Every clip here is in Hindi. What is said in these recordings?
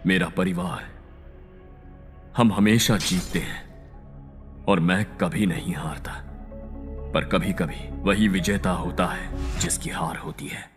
मेरा परिवार, हम हमेशा जीतते हैं और मैं कभी नहीं हारता। पर कभी कभी वही विजेता होता है जिसकी हार होती है।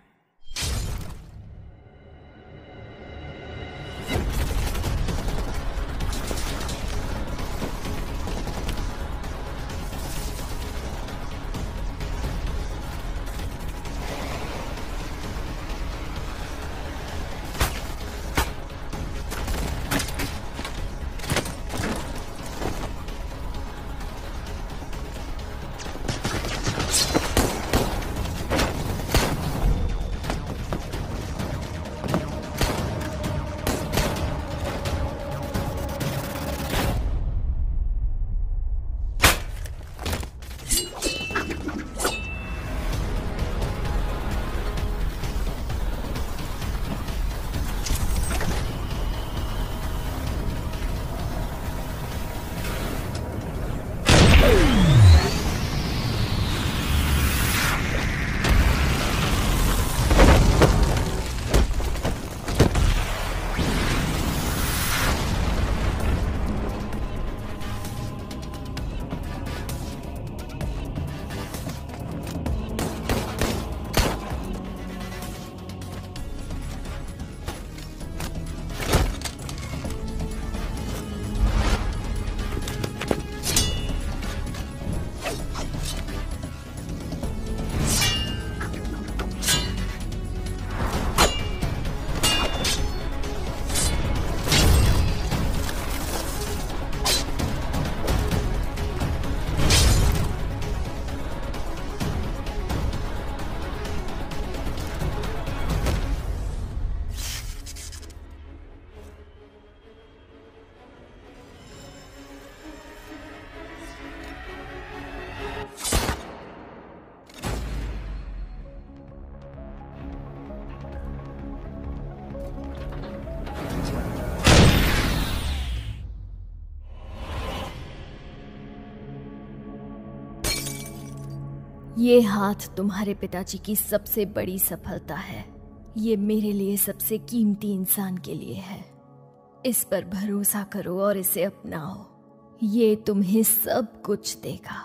ये हाथ तुम्हारे पिताजी की सबसे बड़ी सफलता है। ये मेरे लिए सबसे कीमती इंसान के लिए है। इस पर भरोसा करो और इसे अपनाओ। ये तुम्हें सब कुछ देगा।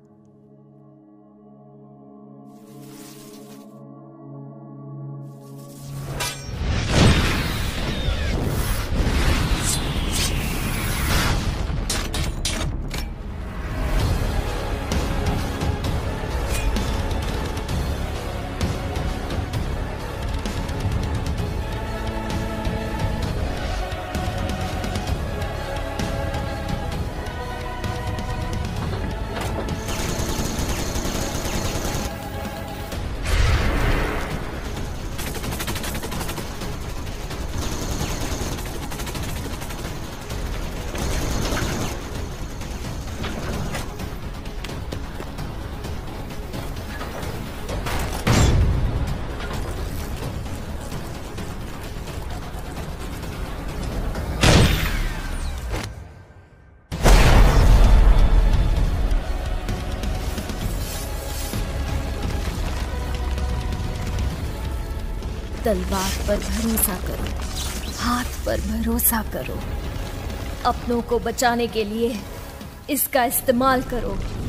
तलवार पर भरोसा करो, हाथ पर भरोसा करो। अपनों को बचाने के लिए इसका इस्तेमाल करो।